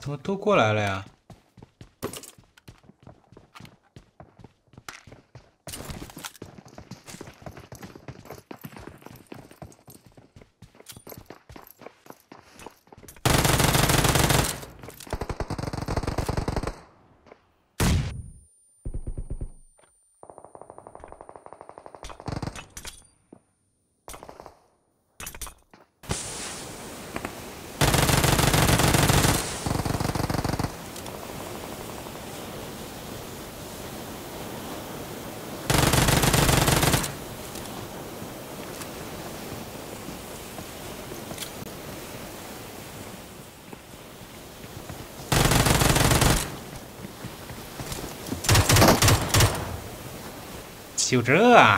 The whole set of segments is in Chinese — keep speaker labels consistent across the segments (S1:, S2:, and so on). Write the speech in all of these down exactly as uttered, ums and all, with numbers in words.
S1: 怎么都过来了呀？就这啊！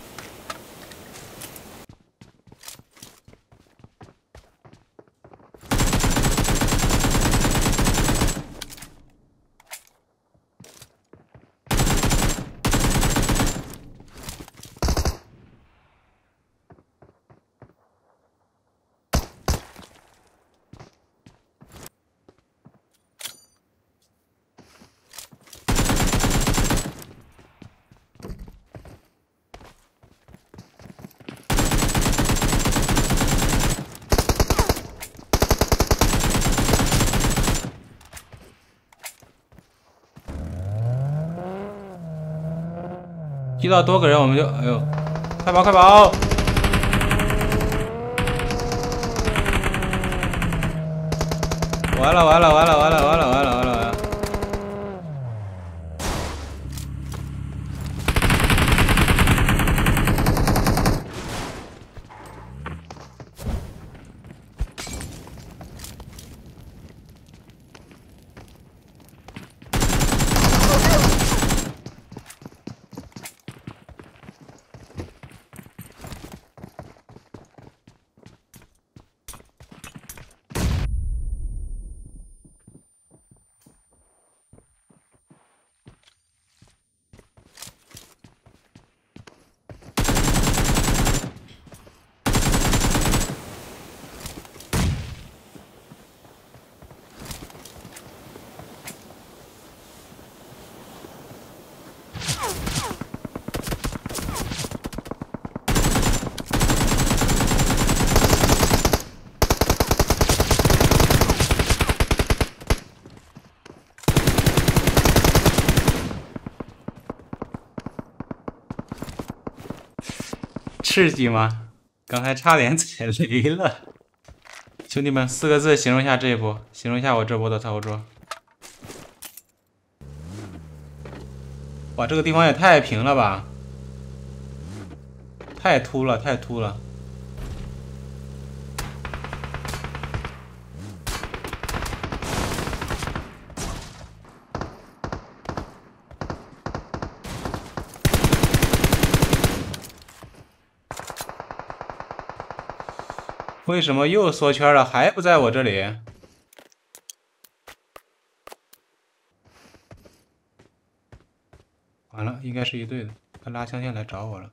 S1: 遇到多个人我们就，哎呦，快跑快跑！完了完了完了完了完了完了完了完了！刺激吗？刚才差点踩雷了。兄弟们，四个字形容一下这一波，形容一下我这波的操作。哇，这个地方也太平了吧！太秃了，太秃了。为什么又缩圈了？还不在我这里？完了，应该是一队的，他拉枪线来找我了。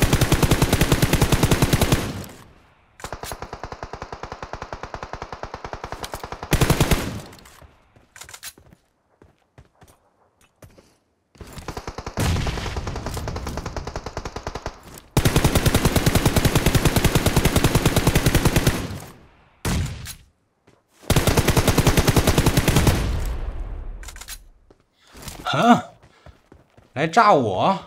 S1: 啊！来炸我！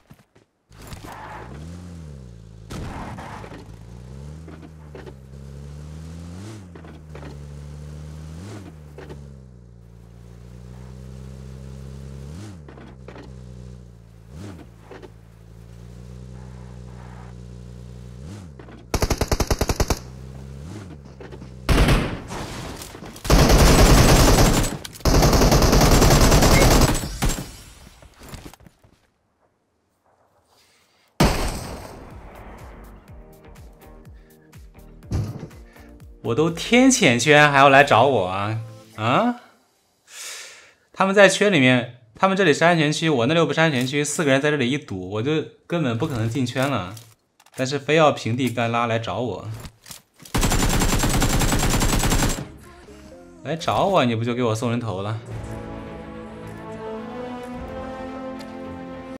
S1: 我都天谴圈还要来找我啊啊！他们在圈里面，他们这里是安全区，我那里又不是安全区，四个人在这里一堵，我就根本不可能进圈了。但是非要平地干拉来找我， 来找我，你不就给我送人头了？